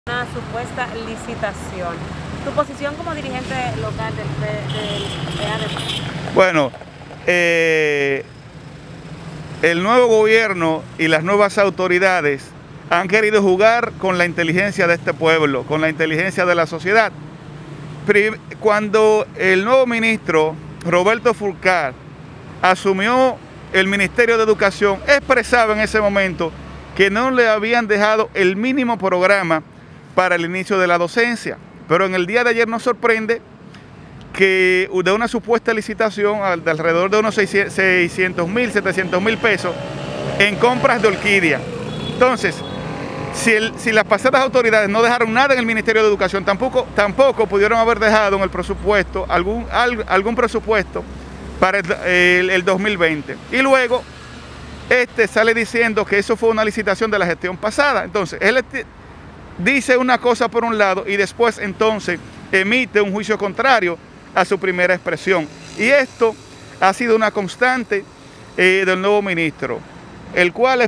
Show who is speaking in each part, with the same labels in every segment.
Speaker 1: Una supuesta licitación. ¿Tu posición como dirigente local del PADP?
Speaker 2: Bueno, el nuevo gobierno y las nuevas autoridades han querido jugar con la inteligencia de este pueblo, con la inteligencia de la sociedad. Cuando el nuevo ministro, Roberto Fulcar, asumió el Ministerio de Educación, expresaba en ese momento que no le habían dejado el mínimo programa para el inicio de la docencia. Pero en el día de ayer nos sorprende que de una supuesta licitación de alrededor de unos 600.000, 700.000 pesos en compras de orquídea. Entonces, si las pasadas autoridades no dejaron nada en el Ministerio de Educación, tampoco pudieron haber dejado en el presupuesto algún presupuesto para el 2020. Y luego, sale diciendo que eso fue una licitación de la gestión pasada. Entonces, él dice una cosa por un lado y después entonces emite un juicio contrario a su primera expresión. Y esto ha sido una constante del nuevo ministro, el cual ha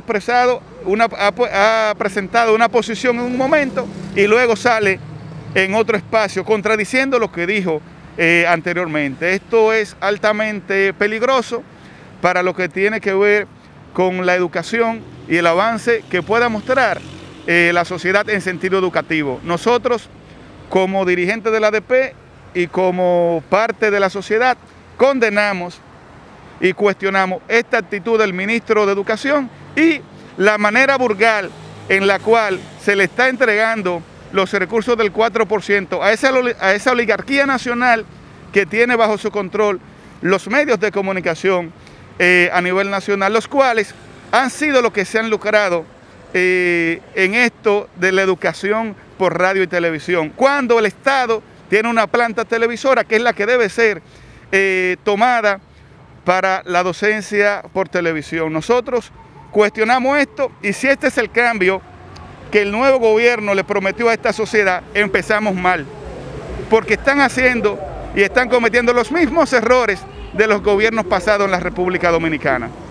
Speaker 2: presentado una posición en un momento y luego sale en otro espacio contradiciendo lo que dijo anteriormente. Esto es altamente peligroso para lo que tiene que ver con la educación y el avance que pueda mostrar la sociedad en sentido educativo. Nosotros, como dirigentes de la ADP y como parte de la sociedad, condenamos y cuestionamos esta actitud del ministro de Educación y la manera vulgar en la cual se le está entregando los recursos del 4% a esa oligarquía nacional que tiene bajo su control los medios de comunicación a nivel nacional, los cuales han sido los que se han lucrado en esto de la educación por radio y televisión, cuando el Estado tiene una planta televisora que es la que debe ser tomada para la docencia por televisión. Nosotros cuestionamos esto y si este es el cambio que el nuevo gobierno le prometió a esta sociedad, empezamos mal, porque están haciendo y están cometiendo los mismos errores de los gobiernos pasados en la República Dominicana.